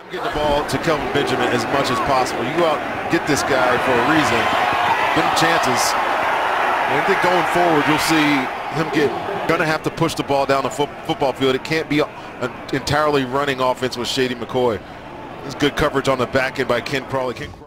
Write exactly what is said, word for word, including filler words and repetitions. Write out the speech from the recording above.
Getting the ball to Kelvin Benjamin as much as possible. You go out and get this guy for a reason. Give him chances. And I think going forward, you'll see him get going to have to push the ball down the fo football field. It can't be an entirely running offense with Shady McCoy. There's good coverage on the back end by Ken Crawley. Ken Crawley